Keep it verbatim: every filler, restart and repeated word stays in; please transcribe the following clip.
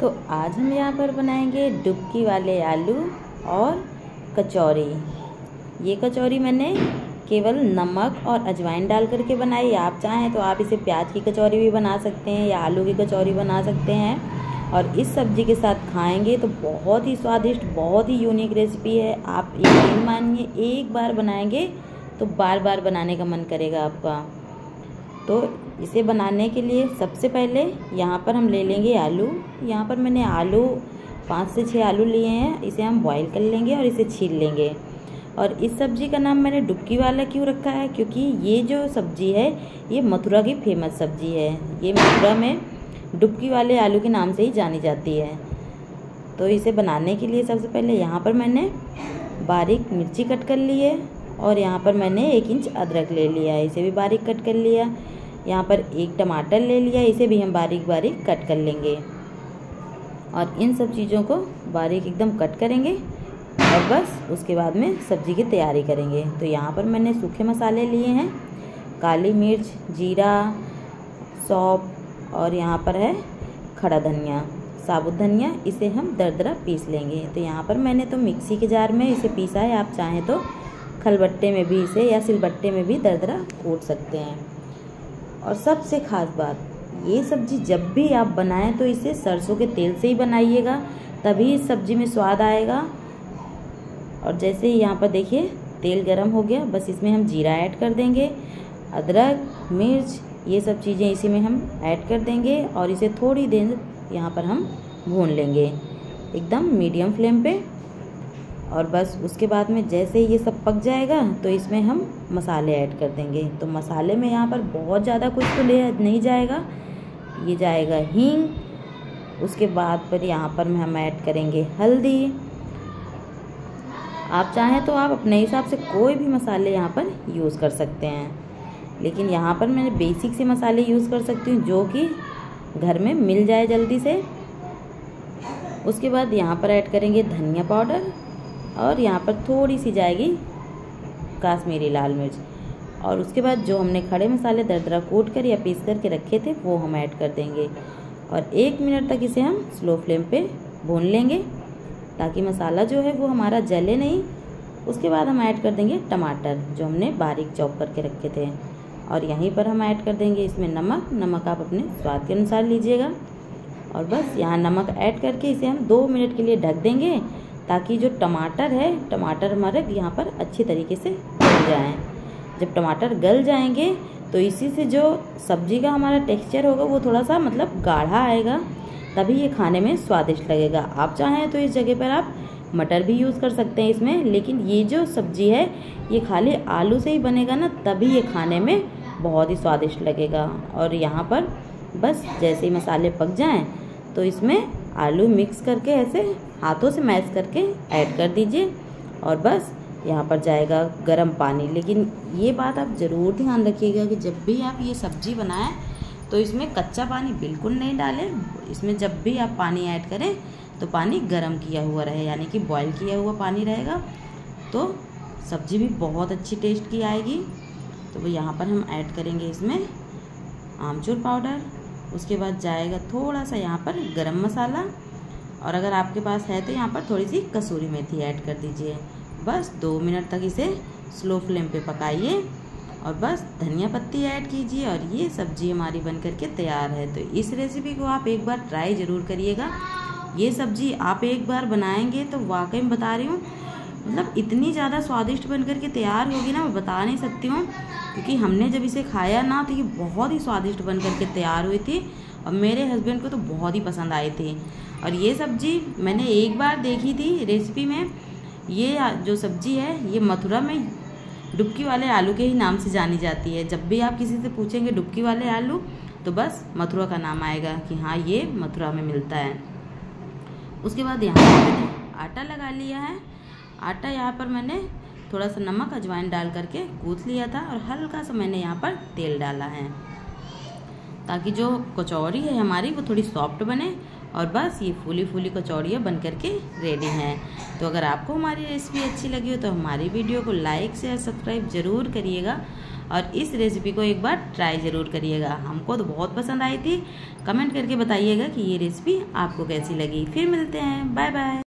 तो आज हम यहाँ पर बनाएंगे डुबकी वाले आलू और कचौरी। ये कचौरी मैंने केवल नमक और अजवाइन डाल करके बनाई। आप चाहें तो आप इसे प्याज की कचौरी भी बना सकते हैं या आलू की कचौरी बना सकते हैं। और इस सब्ज़ी के साथ खाएंगे तो बहुत ही स्वादिष्ट, बहुत ही यूनिक रेसिपी है। आप यकीन मानिए, एक बार बनाएंगे तो बार बार बनाने का मन करेगा आपका। तो इसे बनाने के लिए सबसे पहले यहाँ पर हम ले लेंगे आलू। यहाँ पर मैंने आलू पाँच से छः आलू लिए हैं। इसे हम बॉईल कर लेंगे और इसे छील लेंगे। और इस सब्ज़ी का नाम मैंने डुबकी वाला क्यों रखा है, क्योंकि ये जो सब्ज़ी है ये मथुरा की फेमस सब्ज़ी है। ये मथुरा में डुबकी वाले आलू के नाम से ही जानी जाती है। तो इसे बनाने के लिए सबसे पहले यहाँ पर मैंने बारीक मिर्ची कट कर ली है और यहाँ पर मैंने एक इंच अदरक ले लिया है, इसे भी बारीक कट कर लिया। यहाँ पर एक टमाटर ले लिया, इसे भी हम बारीक बारीक कट कर लेंगे। और इन सब चीज़ों को बारीक एकदम कट करेंगे और बस उसके बाद में सब्ज़ी की तैयारी करेंगे। तो यहाँ पर मैंने सूखे मसाले लिए हैं, काली मिर्च, जीरा, सौंफ और यहाँ पर है खड़ा धनिया, साबुत धनिया। इसे हम दरदरा पीस लेंगे। तो यहाँ पर मैंने तो मिक्सी के जार में इसे पीसा है। आप चाहें तो खलबट्टे में भी इसे या सिलबट्टे में भी दरदरा कूट सकते हैं। और सबसे ख़ास बात, ये सब्ज़ी जब भी आप बनाएं तो इसे सरसों के तेल से ही बनाइएगा, तभी इस सब्ज़ी में स्वाद आएगा। और जैसे ही यहाँ पर देखिए तेल गरम हो गया, बस इसमें हम जीरा ऐड कर देंगे, अदरक, मिर्च, ये सब चीज़ें इसी में हम ऐड कर देंगे और इसे थोड़ी देर यहाँ पर हम भून लेंगे एकदम मीडियम फ्लेम पे। और बस उसके बाद में जैसे ही ये सब पक जाएगा तो इसमें हम मसाले ऐड कर देंगे। तो मसाले में यहाँ पर बहुत ज़्यादा कुछ तो ले नहीं जाएगा, ये जाएगा हींग। उसके बाद पर यहाँ पर हम ऐड करेंगे हल्दी। आप चाहें तो आप अपने हिसाब से कोई भी मसाले यहाँ पर यूज़ कर सकते हैं, लेकिन यहाँ पर मैं बेसिक से मसाले यूज़ कर सकती हूँ जो कि घर में मिल जाए जल्दी से। उसके बाद यहाँ पर ऐड करेंगे धनिया पाउडर और यहाँ पर थोड़ी सी जाएगी काश्मीरी लाल मिर्च। और उसके बाद जो हमने खड़े मसाले दरदरा कूट कर या पीस कर के रखे थे वो हम ऐड कर देंगे। और एक मिनट तक इसे हम स्लो फ्लेम पे भून लेंगे ताकि मसाला जो है वो हमारा जले नहीं। उसके बाद हम ऐड कर देंगे टमाटर जो हमने बारीक चॉप करके रखे थे। और यहीं पर हम ऐड कर देंगे इसमें नमक। नमक आप अपने स्वाद के अनुसार लीजिएगा। और बस यहाँ नमक ऐड करके इसे हम दो मिनट के लिए ढक देंगे ताकि जो टमाटर है, टमाटर हमारे यहाँ पर अच्छी तरीके से गल जाएँ। जब टमाटर गल जाएंगे तो इसी से जो सब्जी का हमारा टेक्सचर होगा वो थोड़ा सा मतलब गाढ़ा आएगा, तभी ये खाने में स्वादिष्ट लगेगा। आप चाहें तो इस जगह पर आप मटर भी यूज़ कर सकते हैं इसमें, लेकिन ये जो सब्ज़ी है ये खाली आलू से ही बनेगा ना, तभी ये खाने में बहुत ही स्वादिष्ट लगेगा। और यहाँ पर बस जैसे ही मसाले पक जाएं तो इसमें आलू मिक्स करके ऐसे हाथों से मैश करके ऐड कर दीजिए। और बस यहाँ पर जाएगा गरम पानी। लेकिन ये बात आप ज़रूर ध्यान रखिएगा कि जब भी आप ये सब्ज़ी बनाएं तो इसमें कच्चा पानी बिल्कुल नहीं डालें। इसमें जब भी आप पानी ऐड करें तो पानी गरम किया हुआ रहे, यानी कि बॉईल किया हुआ पानी रहेगा, तो सब्ज़ी भी बहुत अच्छी टेस्ट की आएगी। तो वो यहाँ पर हम ऐड करेंगे इसमें आमचूर पाउडर। उसके बाद जाएगा थोड़ा सा यहाँ पर गरम मसाला, और अगर आपके पास है तो यहाँ पर थोड़ी सी कसूरी मेथी ऐड कर दीजिए। बस दो मिनट तक इसे स्लो फ्लेम पे पकाइए और बस धनिया पत्ती ऐड कीजिए और ये सब्ज़ी हमारी बन करके तैयार है। तो इस रेसिपी को आप एक बार ट्राई ज़रूर करिएगा। ये सब्ज़ी आप एक बार बनाएंगे तो वाकई में बता रही हूँ, मतलब इतनी ज़्यादा स्वादिष्ट बन करके तैयार होगी ना, मैं बता नहीं सकती हूँ। क्योंकि हमने जब इसे खाया ना तो ये बहुत ही स्वादिष्ट बन करके तैयार हुई थी और मेरे हस्बैंड को तो बहुत ही पसंद आई थी। और ये सब्ज़ी मैंने एक बार देखी थी रेसिपी में। ये जो सब्ज़ी है ये मथुरा में डुबकी वाले आलू के ही नाम से जानी जाती है। जब भी आप किसी से पूछेंगे डुबकी वाले आलू तो बस मथुरा का नाम आएगा कि हाँ ये मथुरा में मिलता है। उसके बाद यहाँ पर मैंने आटा लगा लिया है। आटा यहाँ पर मैंने थोड़ा सा नमक अजवाइन डाल करके गूँथ लिया था और हल्का सा मैंने यहाँ पर तेल डाला है ताकि जो कचौरी है हमारी वो थोड़ी सॉफ्ट बने। और बस ये फूली फूली कचौड़ियाँ बन करके रेडी हैं। तो अगर आपको हमारी रेसिपी अच्छी लगी हो तो हमारी वीडियो को लाइक शेयर सब्सक्राइब ज़रूर करिएगा। और इस रेसिपी को एक बार ट्राई ज़रूर करिएगा। हमको तो बहुत पसंद आई थी। कमेंट करके बताइएगा कि ये रेसिपी आपको कैसी लगी। फिर मिलते हैं, बाय बाय।